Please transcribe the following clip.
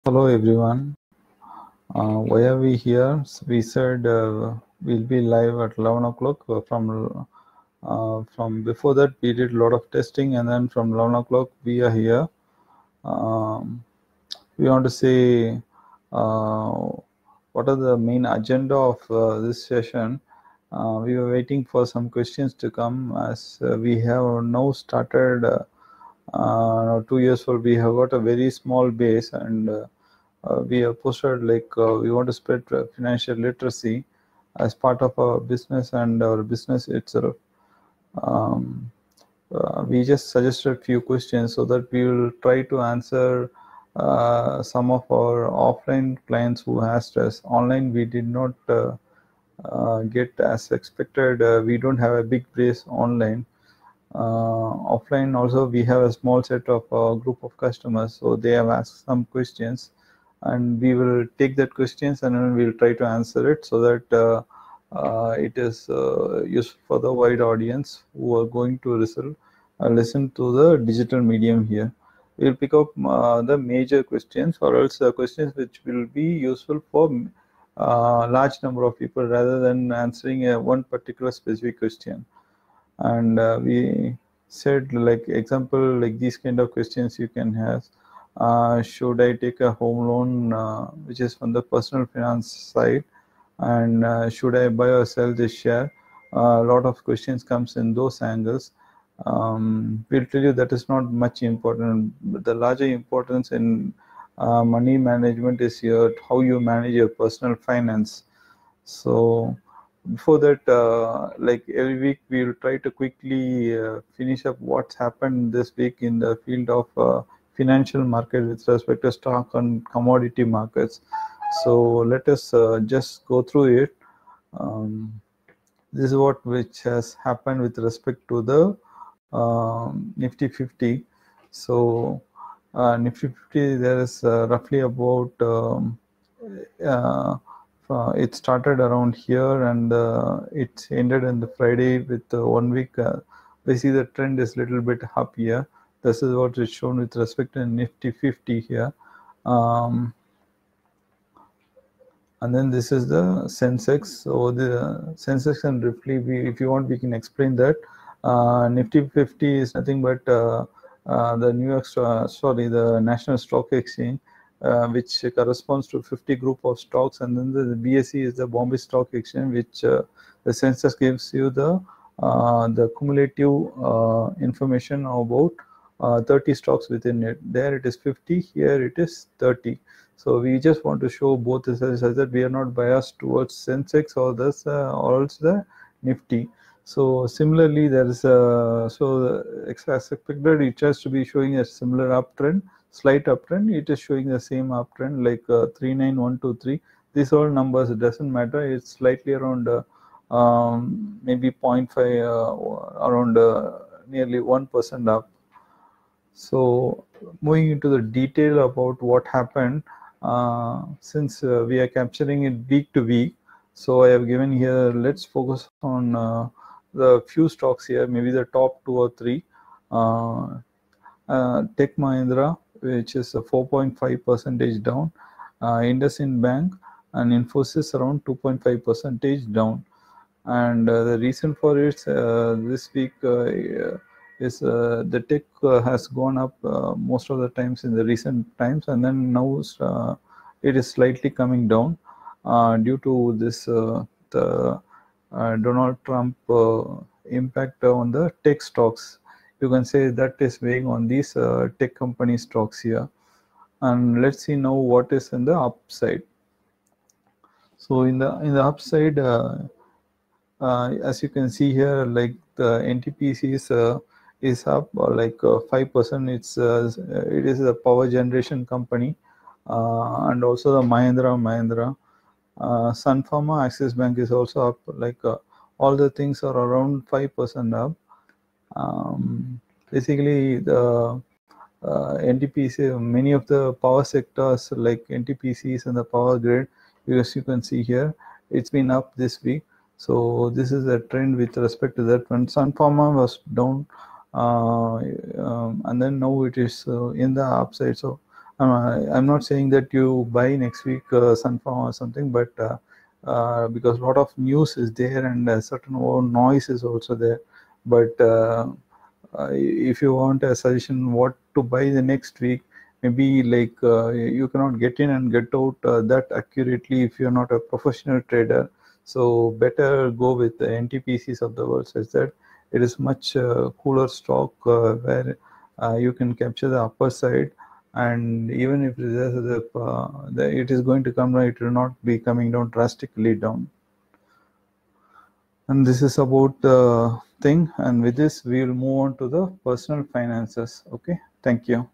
Hello everyone. Why are we here? So we said we'll be live at 11 o'clock. From before that, we did a lot of testing, and then from 11 o'clock, we are here. Um, we want to say uh, what are the main agenda of this session. We were waiting for some questions to come as we have now started 2 years old. We have got a very small base and we have posted we want to spread financial literacy as part of our business and our business itself. Um, we just suggested few questions so that we will try to answer some of our offline clients who asked us. Online, we did not get as expected. We don't have a big base online. Offline also, we have a small set of group of customers, so they have asked some questions, and we will take that questions and then we'll try to answer it so that it is useful for the wide audience who are going to listen to the digital medium here. We'll pick up the major questions or else questions which will be useful for large number of people rather than answering one particular specific question. And we said, like example, like these kind of questions you can have. Should I take a home loan, which is from the personal finance side, and should I buy or sell this share? A lot of questions comes in those angles. We'll tell you that is not much important, but the larger importance in money management is your how you manage your personal finance. So before that, like every week, we will try to quickly finish up what's happened this week in the field of financial market with respect to stock and commodity markets. So let us just go through it. Um, this is what which has happened with respect to the Nifty 50. So Nifty 50, there is roughly about uh, it started around here and it ended on the Friday with 1 week. Basically, the trend is a little bit up here. This is what is shown with respect to Nifty 50 here. Um, and then this is the Sensex. So the Sensex and roughly, if you want, we can explain that. Nifty 50 is nothing but the the National Stock Exchange, which corresponds to 50 group of stocks, and then the BSE is the Bombay Stock Exchange, which the census gives you the cumulative information about 30 stocks within it. There it is 50, here it is 30. So we just want to show both the such that we are not biased towards Sensex or this or else the Nifty. So similarly, there is as expected, it has to be showing a similar uptrend, slight uptrend. It is showing the same uptrend like 39123. These all numbers, it doesn't matter. It's slightly around maybe 0.5 around nearly 1% up. So moving into the detail about what happened, since we are capturing it week to week, so I have given here, let's focus on the few stocks here, maybe the top 2 or 3. Tech Mahindra, which is a 4.5% down, IndusInd Bank and Infosys around 2.5% down. And the reason for it this week is the tech has gone up most of the times in the recent times, and then now it is slightly coming down due to this the Donald Trump impact on the tech stocks. You can say that is weighing on these tech company stocks here. And let's see now what is in the upside. So in the upside, as you can see here, like the NTPC is up like 5%. It is a power generation company, and also the Mahindra. Sun Pharma, Axis Bank is also up. Like all the things are around 5% up. Basically, the NTPC, many of the power sectors like NTPCs and the power grid, as you can see here, it's been up this week. So this is a trend with respect to that one. Sun Pharma was down, and then now it is in the upside. So I'm not saying that you buy next week Sunfarm or something, but because a lot of news is there and certain noise is also there. But if you want a suggestion what to buy the next week, maybe like you cannot get in and get out that accurately if you're not a professional trader. So better go with the NTPCs of the world, such that it is much cooler stock where you can capture the upper side, and even if it is going to come down, it will not be coming down drastically down. And this is about the thing, and with this we will move on to the personal finances. Okay, thank you.